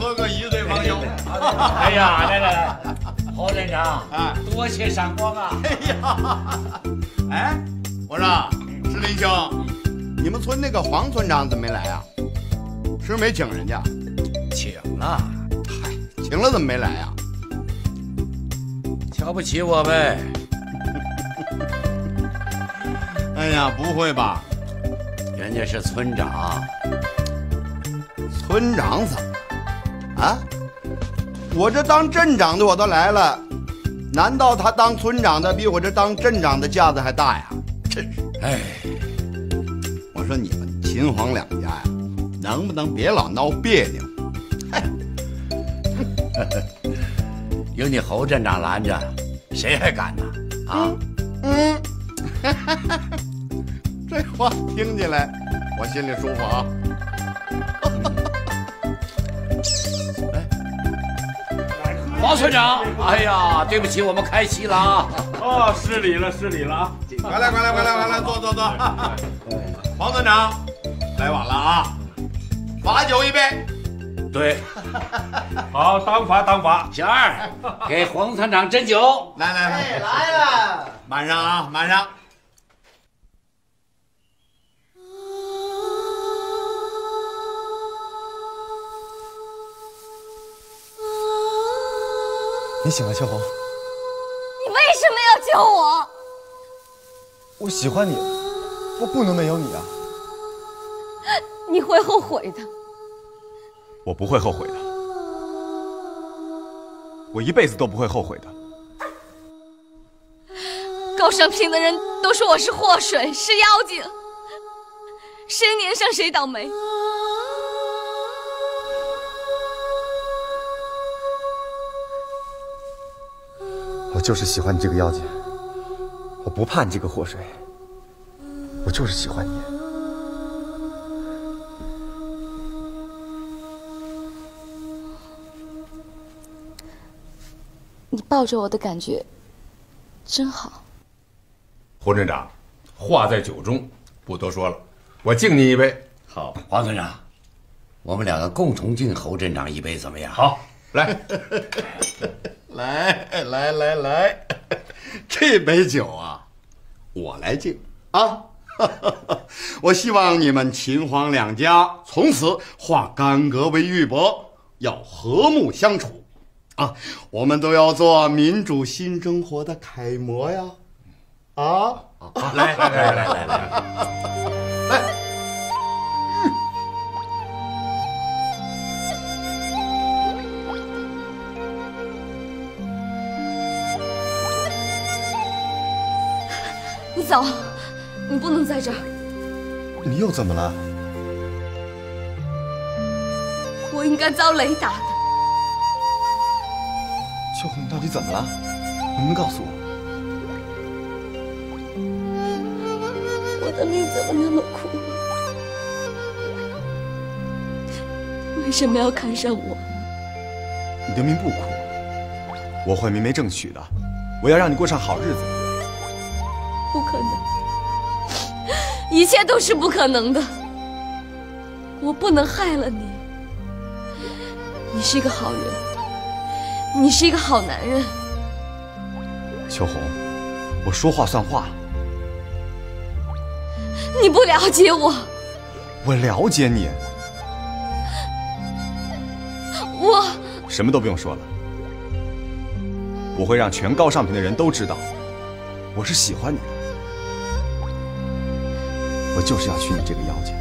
合个1对方兄。 哎呀，来，侯镇长，多谢赏光啊！ 哎呀，哎，我说石林兄，你们村那个黄村长怎么没来啊？是没请人家？ 请了。 嗨，请了怎么没来呀？ 瞧不起我呗？ 哎呀，不会吧？ 人家是村长。 村长怎么了？啊？我这当镇长的我都来了，难道他当村长的比我这当镇长的架子还大呀？真是！ 哎， 我说你们秦黄两家呀，能不能别老闹别扭？ 有你侯镇长拦着，谁还敢呢？啊？ 这话听起来我心里舒服啊。 黄村长，哎呀，对不起，我们开席了啊！ 哦，失礼了啊！ 快来，坐。黄村长，来晚了啊，罚酒一杯。 对， 好，当罚。 小二，给黄村长斟酒。 来， 来了， 满上啊，满上。 你醒了，秋红。 你为什么要救我？ 我喜欢你，我不能没有你啊！ 你会后悔的。 我不会后悔的，我一辈子都不会后悔的。 高上聘的人都说我是祸水，是妖精，谁粘上谁倒霉。 我就是喜欢你这个妖精，我不怕你这个祸水，我就是喜欢你。 你抱着我的感觉真好。 胡镇长，话在酒中，不多说了，我敬你一杯。 好，黄村长，我们两个共同敬侯镇长一杯，怎么样？ 好，来。 来，这杯酒啊，我来敬啊！我希望你们秦黄两家从此化干戈为玉帛，要和睦相处啊！我们都要做民主新生活的楷模呀！啊！ 来。 你走，你不能在这儿。 你又怎么了？ 我应该遭雷打的。 秋红，你到底怎么了？能不能告诉我？ 我的命怎么那么苦？为什么要看上我？ 你的命不苦，我会明媒正娶的，我要让你过上好日子。 不可能，一切都是不可能的。我不能害了你。你是一个好人，你是一个好男人。 秋红，我说话算话。 你不了解我。 我了解你。 我什么都不用说了，我会让全高尚平的人都知道，我是喜欢你的。我就是要娶你这个妖精。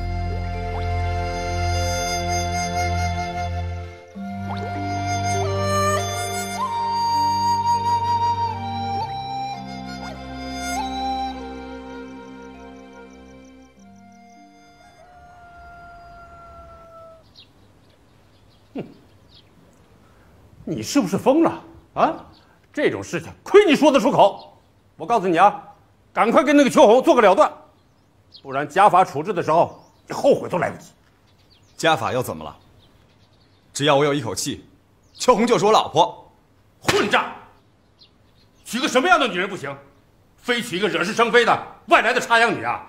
你是不是疯了啊？这种事情亏你说得出口。我告诉你啊，赶快跟那个秋红做个了断，不然家法处置的时候，你后悔都来不及。 家法又怎么了？只要我有一口气，秋红就是我老婆。 混账！娶个什么样的女人不行，非娶一个惹是生非的外来的插秧女啊！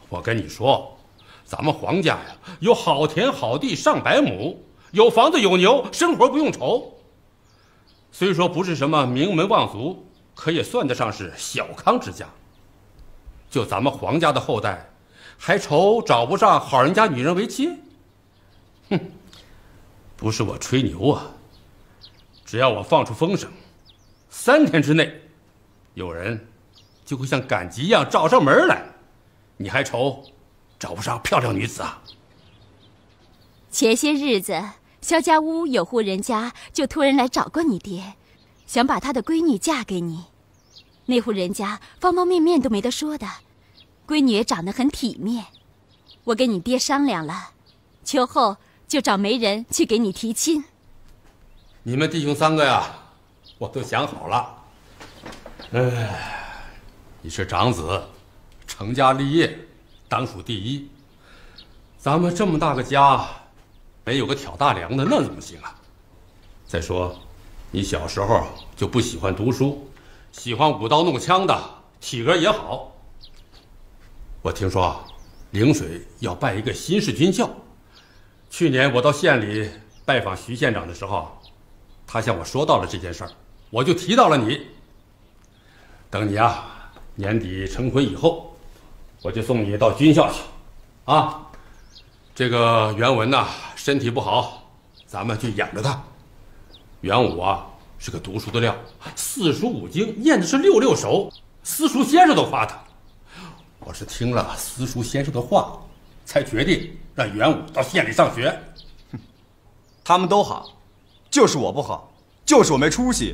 我跟你说，咱们黄家呀，有好田好地上百亩，有房子有牛，生活不用愁。虽说不是什么名门望族，可也算得上是小康之家。就咱们黄家的后代，还愁找不上好人家女人为妻？哼，不是我吹牛啊，只要我放出风声，3天之内，有人就会像赶集一样找上门来。你还愁找不上漂亮女子啊？ 前些日子，萧家屋有户人家就托人来找过你爹，想把他的闺女嫁给你。那户人家方方面面都没得说的，闺女也长得很体面。我跟你爹商量了，秋后就找媒人去给你提亲。 你们弟兄3个呀，我都想好了。你是长子，成家立业，当属第一。咱们这么大个家，没有个挑大梁的，那怎么行啊？再说，你小时候就不喜欢读书，喜欢舞刀弄枪的，体格也好。我听说陵水要办一个新式军校，去年我到县里拜访徐县长的时候，他向我说到了这件事儿，我就提到了你。等你啊年底成婚以后，我就送你到军校去。啊，这个袁文呐，身体不好，咱们就养着他。袁武啊是个读书的料，4书5经念的是6手，私塾先生都夸他。我是听了私塾先生的话，才决定让袁武到县里上学。 他们都好，就是我不好，就是我没出息。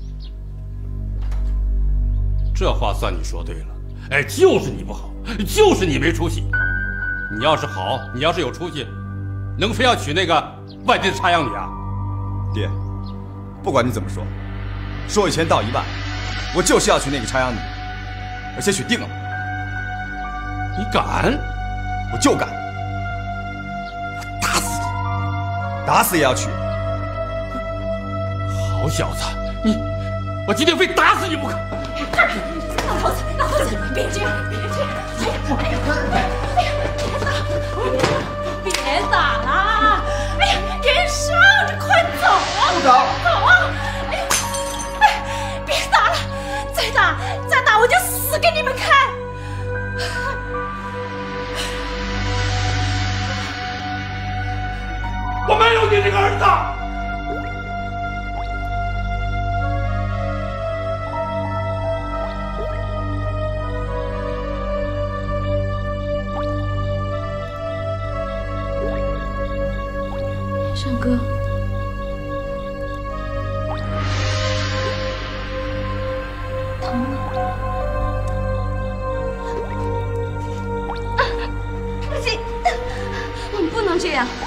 这话算你说对了，哎，就是你不好，就是你没出息。你要是好，你要是有出息，能非要娶那个外地的插秧女啊？ 爹，不管你怎么说，说一千道一万，我就是要娶那个插秧女，而且娶定了。 你敢？ 我就敢！我打死你，打死也要娶。 好小子，我今天非打死你不可！ 老头子，别这样，别这样！别打了！哎呀，人少着，快走啊！ 不走， 走啊！别打了，再打我就死给你们看！ 我没有你这个儿子！ 尚哥，疼吗？不行，我们不能这样。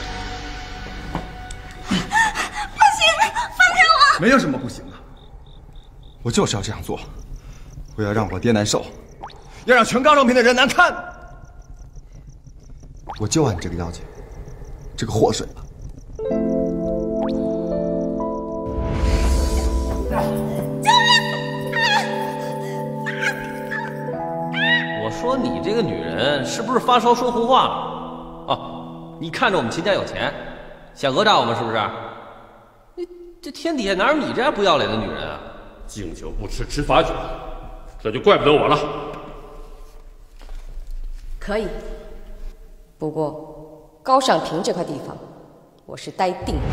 没有什么不行的，我就是要这样做，我要让我爹难受，要让全高昌平的人难堪。我就按这个要求，这个祸水了。 我说你这个女人是不是发烧说胡话了？哦，你看着我们秦家有钱，想讹诈我们是不是？这天底下哪有你这样不要脸的女人啊？ 敬酒不吃吃罚酒，这就怪不得我了。 可以，不过高尚平这块地方，我是待定了。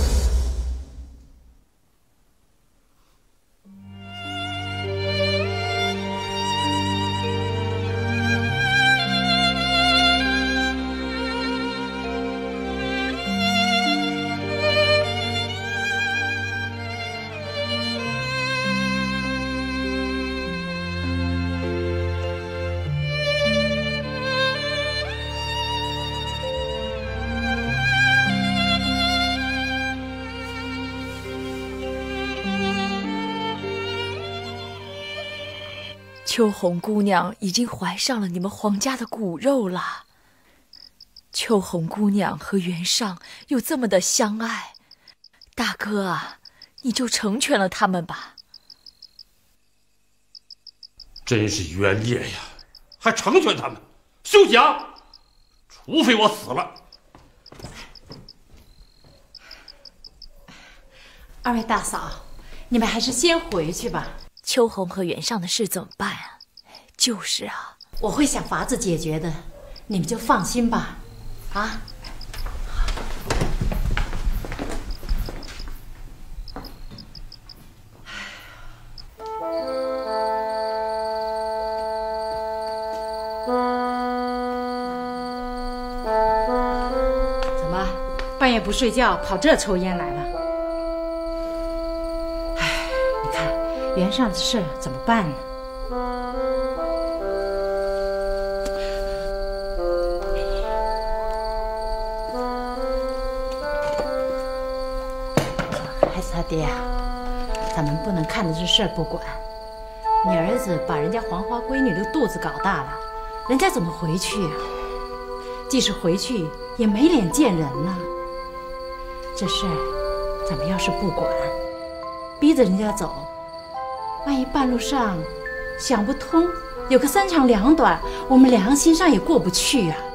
秋红姑娘已经怀上了你们黄家的骨肉了。秋红姑娘和袁尚又这么的相爱，大哥啊，你就成全了他们吧。 真是冤孽呀，还成全他们！ 休想！除非我死了。 二位大嫂，你们还是先回去吧。 秋红和袁尚的事怎么办啊？就是啊， 我会想法子解决的，你们就放心吧。啊。怎么，半夜不睡觉跑这抽烟来了？哎，你看袁尚的事怎么办呢？孩子他爹啊，咱们不能看着这事儿不管。你儿子把人家黄花闺女的肚子搞大了，人家怎么回去啊？即使回去也没脸见人呢。这事儿咱们要是不管，逼着人家走，万一半路上想不通，有个三长两短，我们良心上也过不去啊。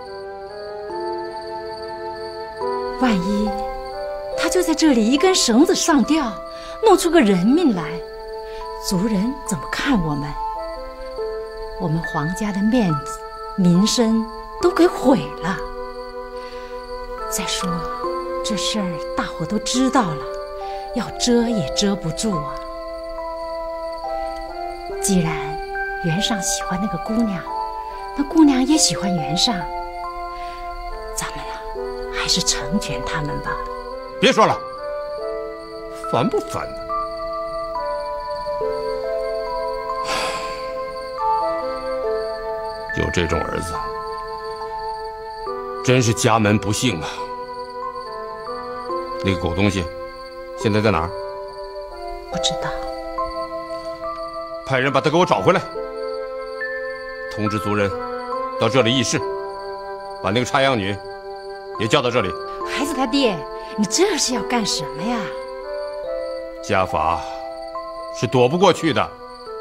万一他就在这里一根绳子上吊，弄出个人命来，族人怎么看我们？我们黄家的面子、名声都给毁了。再说这事儿大伙都知道了，要遮也遮不住啊。既然袁尚喜欢那个姑娘，那姑娘也喜欢袁尚，咱们啊，还是成全他们吧。 别说了，烦不烦呢？有这种儿子，真是家门不幸啊！那个狗东西现在在哪儿？ 不知道。 派人把他给我找回来，通知族人到这里议事，把那个插秧女也叫到这里。 孩子他爹，你这是要干什么呀？ 家法是躲不过去的。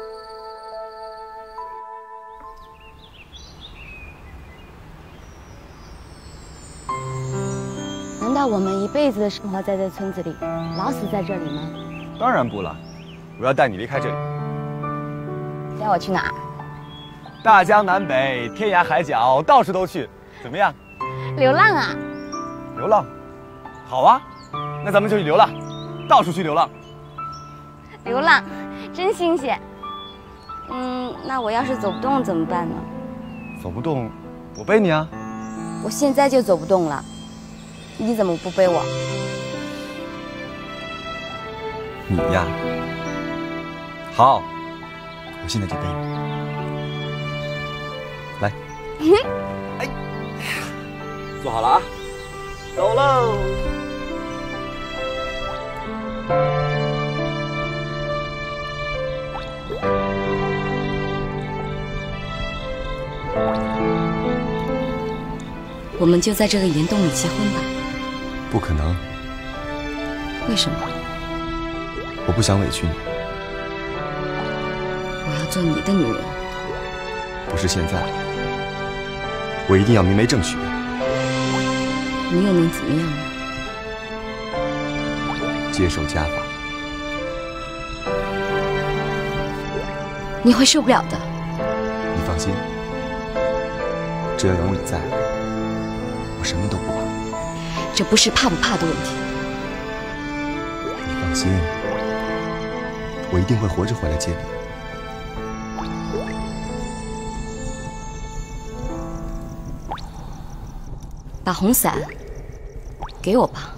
难道我们一辈子的生活在这村子里，老死在这里吗？ 当然不了，我要带你离开这里。 带我去哪儿？ 大江南北，天涯海角，到处都去，怎么样？ 流浪啊！ 流浪，好啊，那咱们就去流浪，到处去流浪。 流浪，真新鲜。那我要是走不动怎么办呢？ 走不动，我背你啊。 我现在就走不动了，你怎么不背我？ 你呀，好，我现在就背你。来，哎，坐好了啊，走喽。 我们就在这个岩洞里结婚吧。 不可能。 为什么？ 我不想委屈你。 我要做你的女人。 不是现在，我一定要明媒正娶。 你又能怎么样呢？ 接受家法。 你会受不了的。 你放心，只要有你在，我什么都不怕。 这不是怕不怕的问题。 你放心，我一定会活着回来接你。 把红伞给我吧。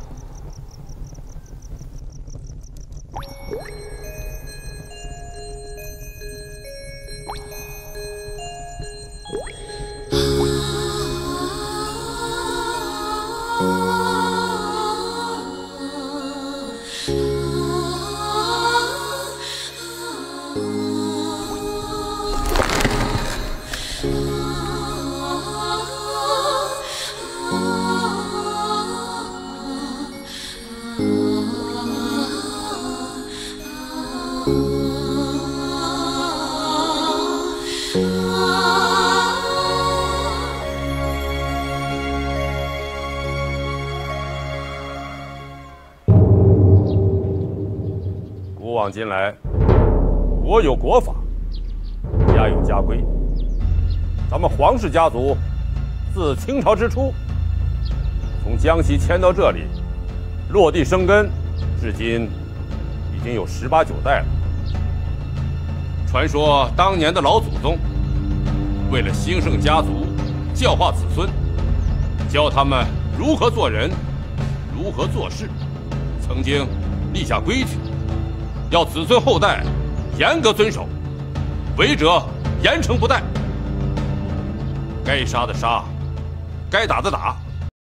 往今来，国有国法，家有家规。咱们皇氏家族自清朝之初，从江西迁到这里，落地生根，至今已经有18、19代了。传说当年的老祖宗为了兴盛家族，教化子孙，教他们如何做人，如何做事，曾经立下规矩，要子孙后代严格遵守，违者严惩不贷。该杀的杀，该打的打。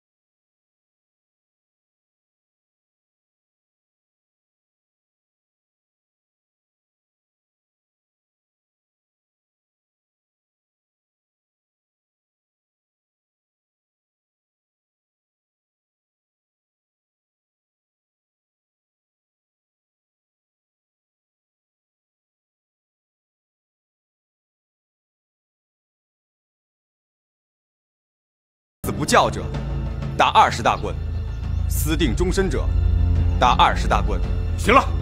死不教者，打20大棍；私定终身者，打20大棍。 行了，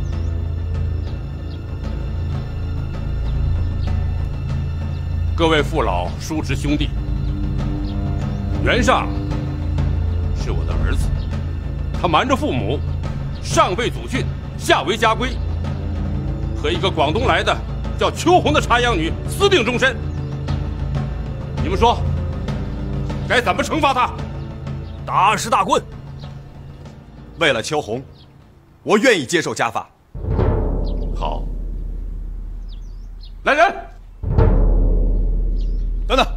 各位父老叔侄兄弟，袁尚是我的儿子，他瞒着父母，上背祖训，下违家规，和一个广东来的叫秋红的插秧女私定终身。你们说？该怎么惩罚他？ 打20大棍。为了秋红，我愿意接受家法。 好，来人！ 等等，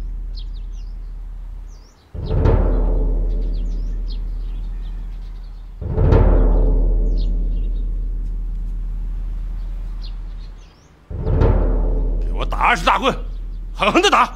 给我打20大棍，狠狠的打！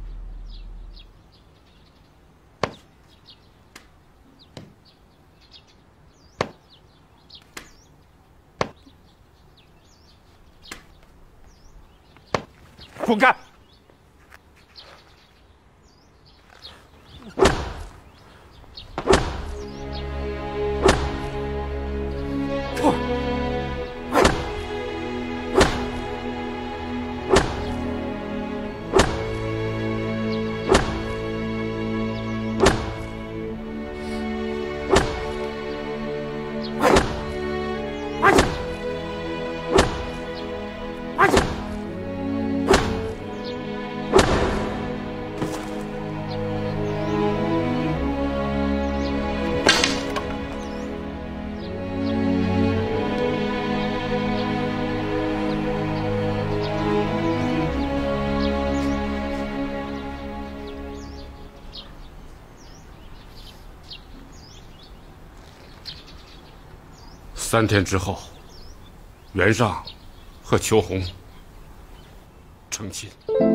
滚开！3天之后，袁尚和秋红成亲。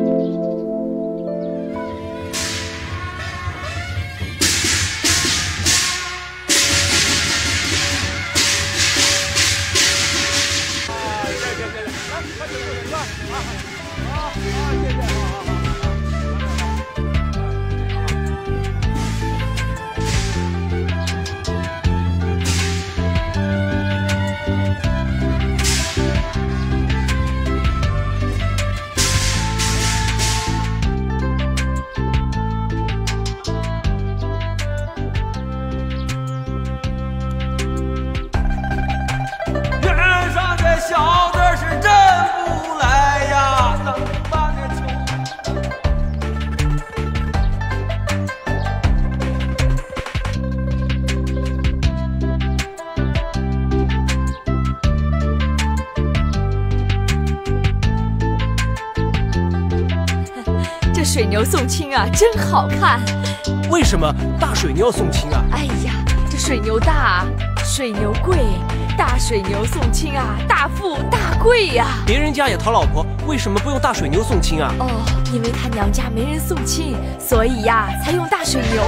水牛送亲啊，真好看。 为什么大水牛要送亲啊？ 哎呀，这水牛大，水牛贵，大水牛送亲啊，大富大贵呀。 别人家也讨老婆，为什么不用大水牛送亲啊？ 哦，因为他娘家没人送亲，所以呀，才用大水牛。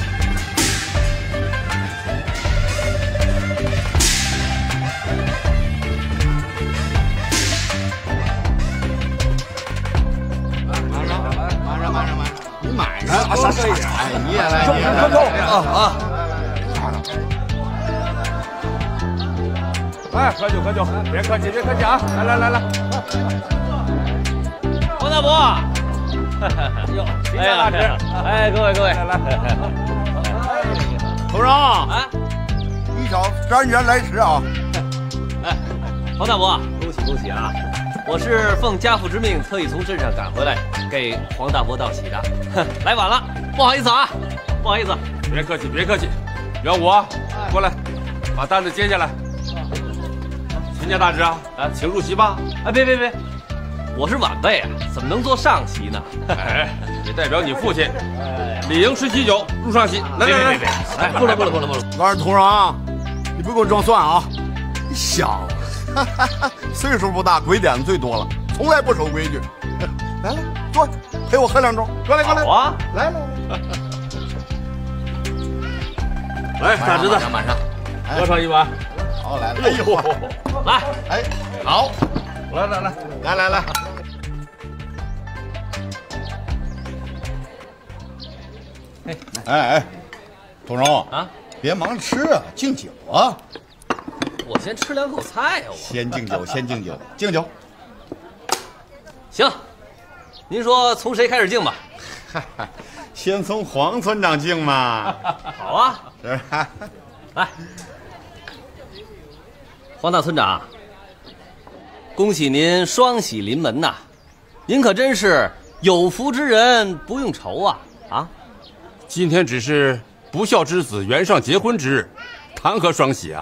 你也来，你也来， 啊！ 哎，喝酒喝酒，别客气别客气啊！来， 黄大伯，哟，哎呀，哎，各位，来， 头上啊，你小3年来迟啊！ 哎，黄大伯，恭喜啊！我是奉家父之命，特意从镇上赶回来，给黄大伯道喜的。来晚了，不好意思啊，不好意思。 别客气，元武，过来，把担子接下来。秦家大侄啊，请入席吧。 哎，别，我是晚辈啊，怎么能坐上席呢？ 哎，也代表你父亲理应吃喜酒，入上席。来， 哎，不了。 我说头上啊，你不给我装蒜啊！你小子，岁数不大，鬼点子最多了，从来不守规矩。来，坐，陪我喝2盅。过来。 好啊， 来。 来，大侄子， 马上， 喝上一碗。 好，来了。哎呦， 来， 哎，好，来。哎，头荣啊， 别忙吃啊，敬酒啊。 我先吃2口菜呀，我。 先敬酒，敬酒。 行，您说从谁开始敬吧？ 先从黄村长敬嘛。 好啊， 是。 来，黄大村长，恭喜您双喜临门呐！您可真是有福之人不用愁啊！啊， 今天只是不孝之子袁尚结婚之日，谈何双喜啊？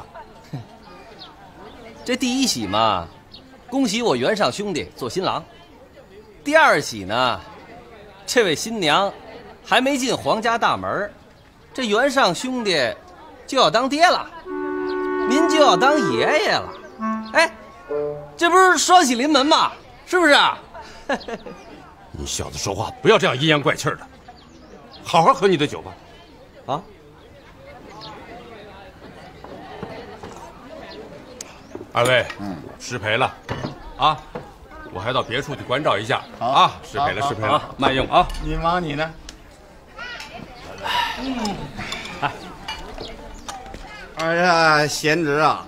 这第一喜嘛，恭喜我袁尚兄弟做新郎；第二喜呢，这位新娘还没进皇家大门，这袁尚兄弟就要当爹了，您就要当爷爷了。哎，这不是双喜临门吗？是不是？ 你小子说话不要这样阴阳怪气的，好好喝你的酒吧。 啊。 二位，失陪了，啊，我还到别处去关照一下啊。失陪了，慢用啊。 你忙你呢。哎呀，贤侄啊，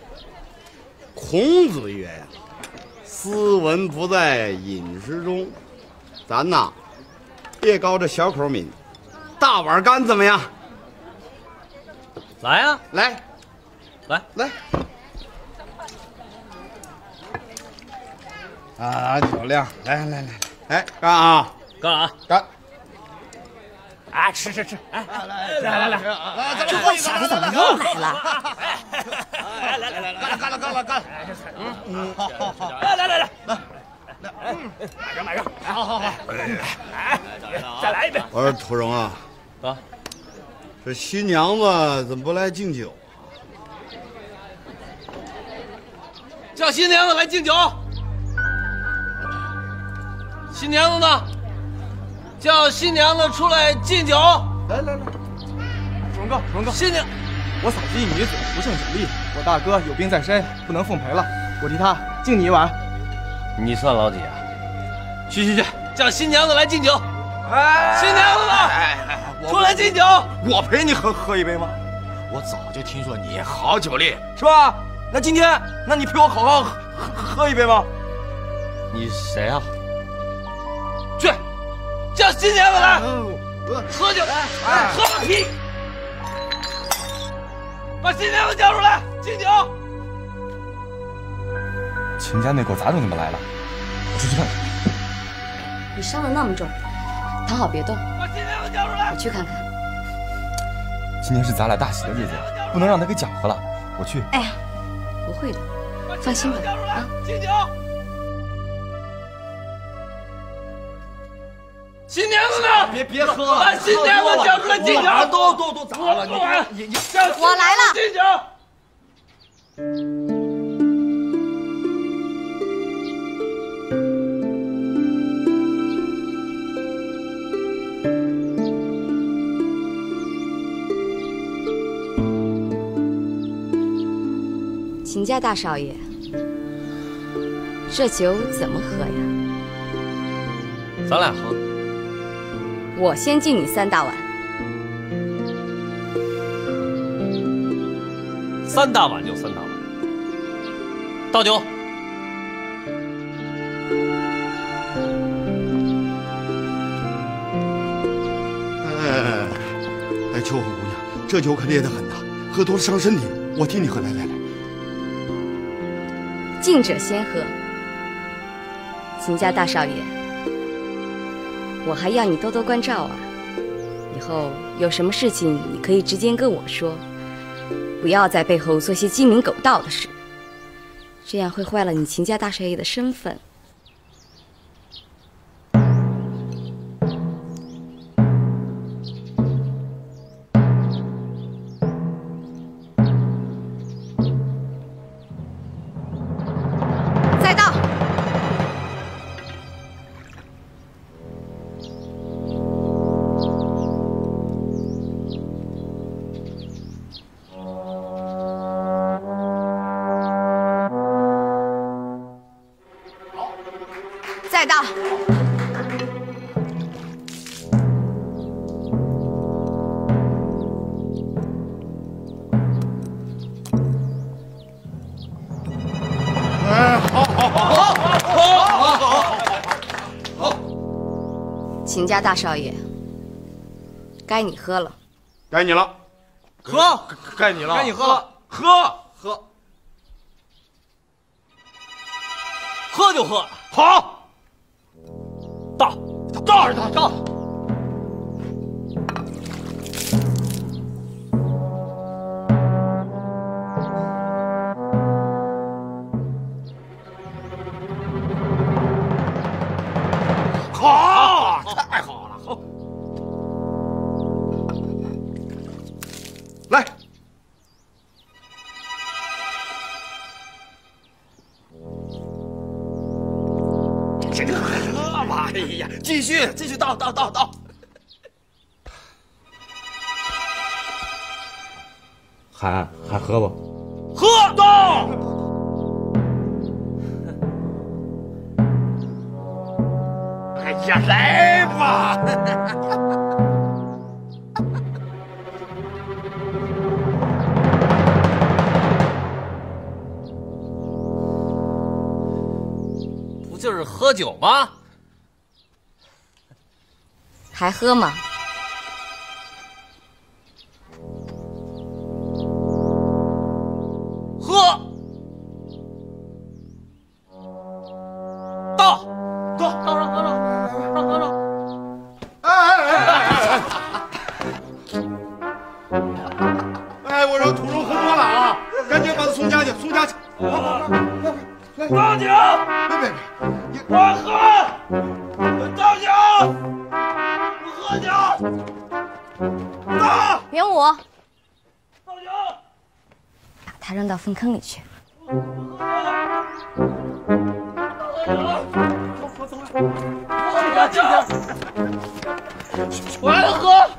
孔子曰呀，斯文不在饮食中。咱呐，别搞这小口抿，大碗干怎么样？ 来啊， 来。啊，酒量，来，哎，干啊！ 啊，吃！哎，来， 这坏小子怎么又来了？ 干了！来，买个，好，再来一杯。我说土荣啊，这新娘子怎么不来敬酒？ 叫新娘子来敬酒。新娘子呢？叫新娘子出来敬酒。 来，土荣哥， 新娘， 我嫂子一女子，不胜酒力，我大哥有病在身，不能奉陪了，我替他敬你一碗。 你算老几啊？去，叫新娘子来敬酒。新娘子呢？出来敬酒。 我陪你喝一杯吗？我早就听说你好酒力，是吧？那今天，那你陪我好好喝一杯吗？ 你谁啊？去，叫新娘子来，喝酒，喝个屁！把新娘子叫出来敬酒。 秦家那狗杂种怎么来了？我出去看看。 你伤得那么重，躺好别动。 把新娘子叫出来， 我去看看。 今天是咱俩大喜的日子，不能让他给搅和了。我去。 哎呀，不会的，放心吧。啊， 敬酒。新娘子呢？ 别喝了！ 把新娘子叫出来敬酒。 都咋了？你我来了。 敬酒。 秦家大少爷，这酒怎么喝呀？ 咱俩喝。 我先敬你3大碗。 3大碗就3大碗， 倒酒。 哎，秋红姑娘，这酒可烈得很呐，喝多了伤身体。我替你喝，来来来。 敬者先喝。秦家大少爷，我还要你多多关照啊。以后有什么事情，你可以直接跟我说，不要在背后做些鸡鸣狗盗的事，这样会坏了你秦家大少爷的身份。再到。再到。 哎，好。 秦家大少爷，该你喝了。 该你了。 喝，该你了。 该你喝了， 喝就喝。 好，倒。 好，太好了，好。来。这个喝吧，哎呀，继续倒。 还喝不？ 喝倒。哎呀，来吧。 不就是喝酒吗？ 还喝吗？ 喝。倒。 哎，我让土荣喝多了啊，赶紧把他送家去。来， 倒酒！ 别， 快喝！倒酒！喝酒！倒！ 元武， 倒酒！ 把他扔到粪坑里去。 我来喝。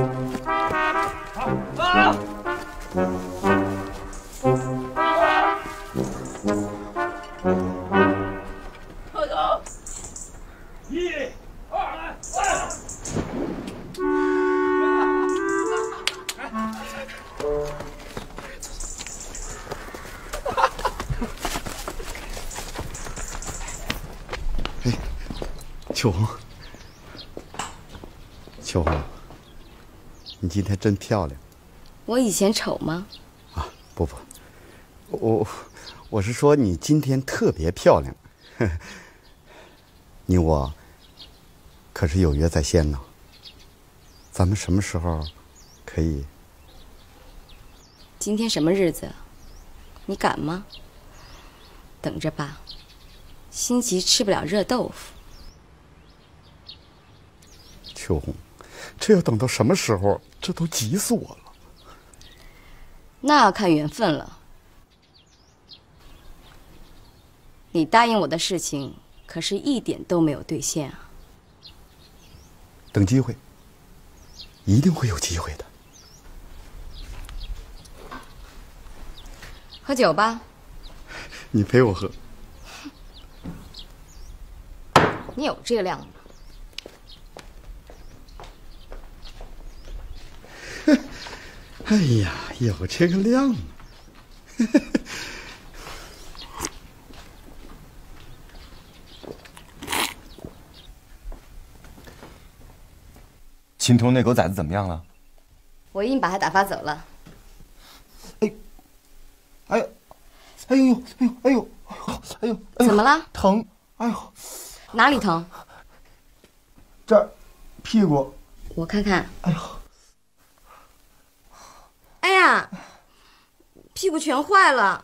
1、2、3。 哎，秋红，你今天真漂亮。 我以前丑吗？ 啊，不，我是说你今天特别漂亮。你我可是有约在先呢，咱们什么时候可以？ 今天什么日子？你敢吗？等着吧，心急吃不了热豆腐。 秋红，这要等到什么时候？这都急死我了。 那要看缘分了。你答应我的事情，可是一点都没有兑现啊。 等机会，一定会有机会的。 喝酒吧。 你陪我喝。 你有这量吗？ 哎呀，有这个量。 秦童那狗崽子怎么样了？ 我已经把他打发走了。 哎呦，哎呦，哎呦，哎呦，哎呦， 怎么了？ 疼！哎呦， 哪里疼？ 这儿，屁股。 我看看。 哎呦， 哎呀，屁股全坏了。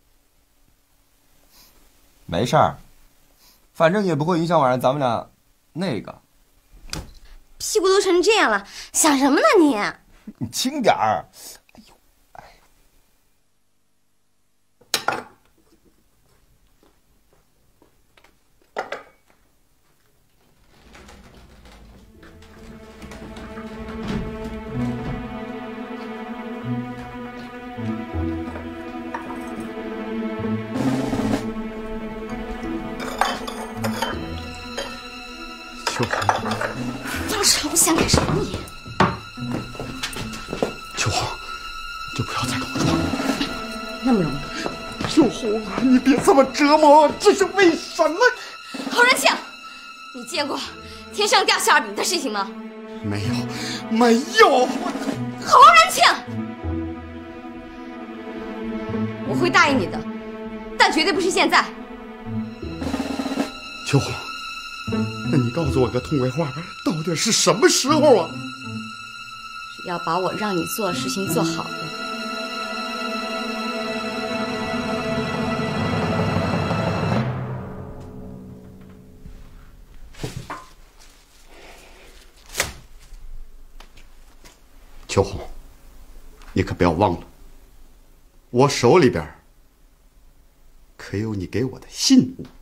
没事儿，反正也不会影响晚上咱们俩那个。 屁股都成这样了，想什么呢你？ 你轻点儿。哎呦，哎。 秋红， 放手想干什么你？ 秋红，就不要再跟我装了。 那么容易？ 秋红啊，你别这么折磨我，这是为什么？ 侯仁庆，你见过天上掉馅饼的事情吗？ 没有，没有。 侯仁庆，我会答应你的，但绝对不是现在。 秋红，那你告诉我个痛快话，到底是什么时候啊？ 只要把我让你做的事情做好了。 秋红，你可不要忘了，我手里边可有你给我的信物。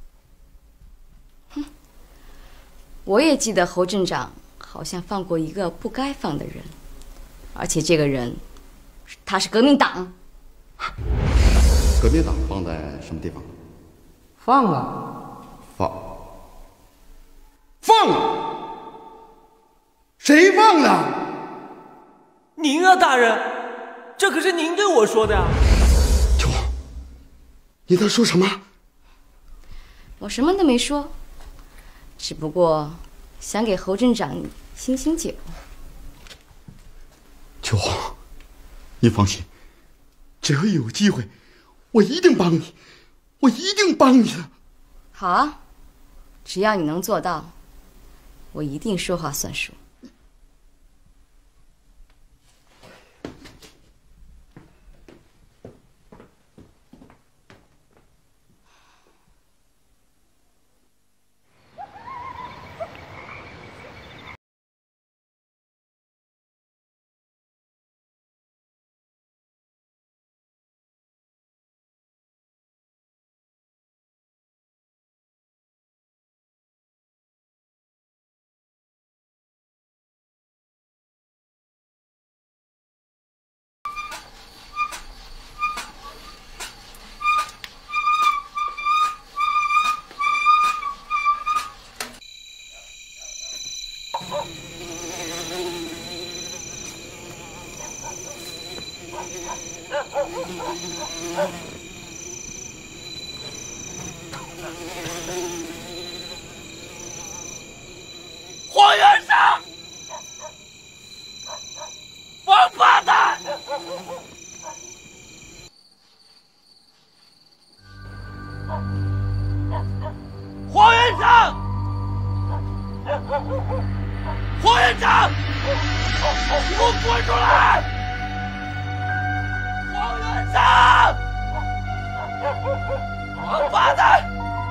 我也记得侯镇长好像放过一个不该放的人，而且这个人，他是革命党。 革命党放在什么地方？ 放了。 放了？谁放的？ 您啊，大人，这可是您对我说的呀。 秋红，你在说什么？ 我什么都没说。只不过想给侯镇长醒醒酒。 秋红，你放心，只要有机会，我一定帮你，我一定帮你的。 好啊，只要你能做到，我一定说话算数。 黄元上，王八蛋！黄元上，黄元上，你给我滚出来！黄元上，王八蛋！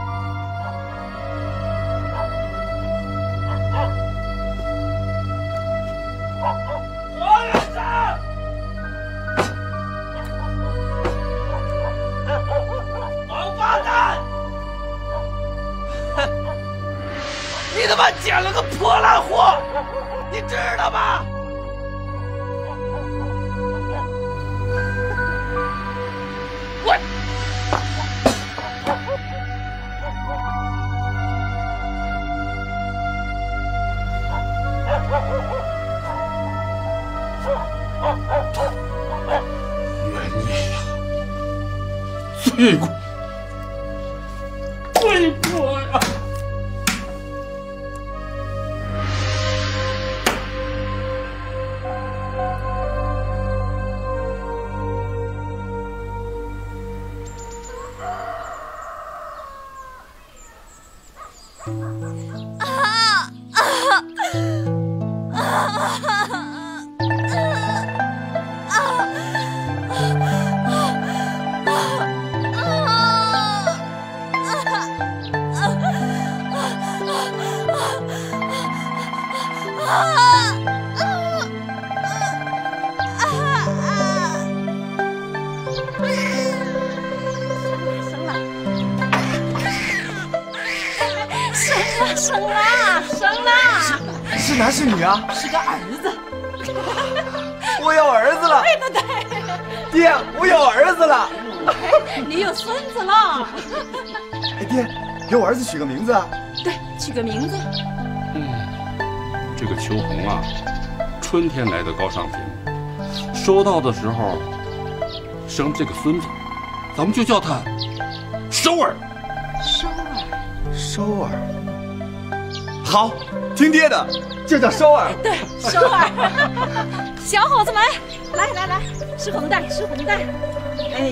黄元上，王八蛋！你他妈捡了个破烂货，你知道吗？滚！ 冤孽呀，罪过，罪过呀！ 生啦，生啦！ 是男是女啊？ 是个儿子。 我有儿子了！ 对对对， 爹，我有儿子了！ 你有孙子了！ 哎，爹，给我儿子取个名字啊？ 对，取个名字。 这个秋红啊，春天来的高尚品，收到的时候生这个孙子，咱们就叫他收儿。 收儿。好，听爹的，就叫收儿。 对，收儿。小伙子们，来，吃红蛋，吃红蛋。哎，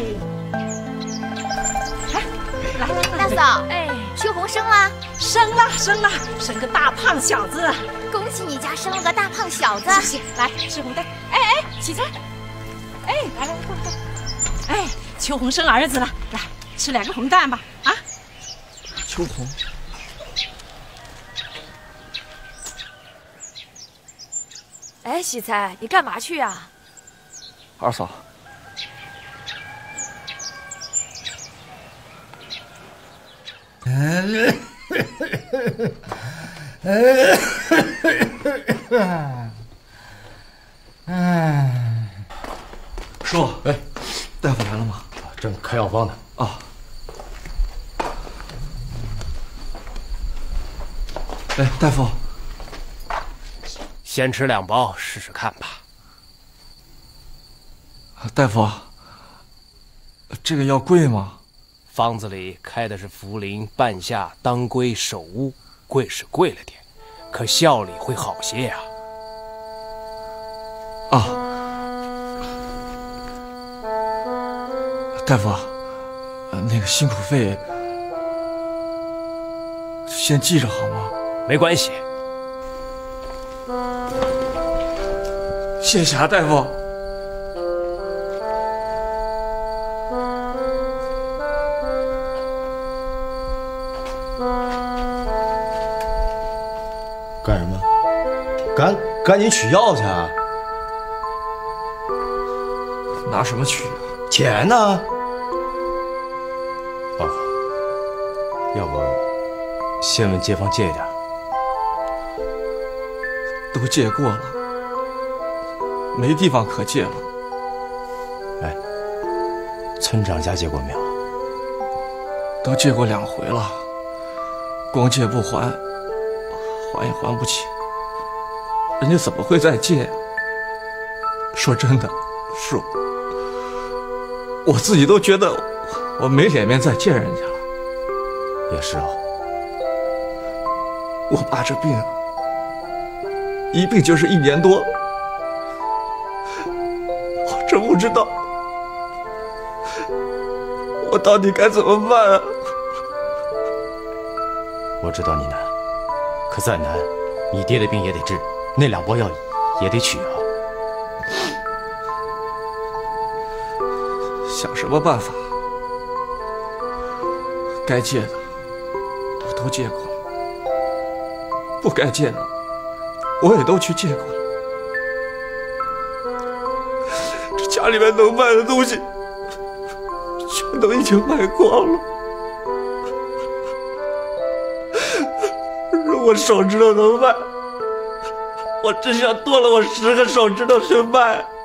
来， 大嫂，哎，秋红生啦， 生了，生个大胖小子。 恭喜你家生了个大胖小子。 谢谢，来吃红蛋。哎，起菜。哎，来，过。哎，秋红生儿子了，来吃2个红蛋吧。啊， 秋红。 哎，喜才，你干嘛去啊？ 二嫂，叔， 哎， 大夫来了吗？ 正开药方呢。 啊。哎，大夫。 先吃2包试试看吧。 大夫，这个药贵吗？ 方子里开的是茯苓、半夏、当归、首乌，贵是贵了点，可效力会好些呀。 啊，大夫，那个辛苦费先记着好吗？ 没关系。 谢谢啊，大夫。 干什么？赶紧取药去啊！ 拿什么取啊？ 钱呢？哦，要不先问街坊借一点。 都借过了。没地方可借了。 哎，村长家借过没有？ 都借过2回了，光借不还，还也还不起。人家怎么会再借？说真的，叔，我自己都觉得我没脸面再见人家了。 也是啊， 我爸这病，一病就是1年多。真不知道我到底该怎么办啊！ 我知道你难，可再难，你爹的病也得治，那2包药也得取啊。 想什么办法？该借的我都借过了，不该借的我也都去借过了。家里面能卖的东西，全都已经卖光了。如果手指头能卖，我只想剁了我10个手指头去卖。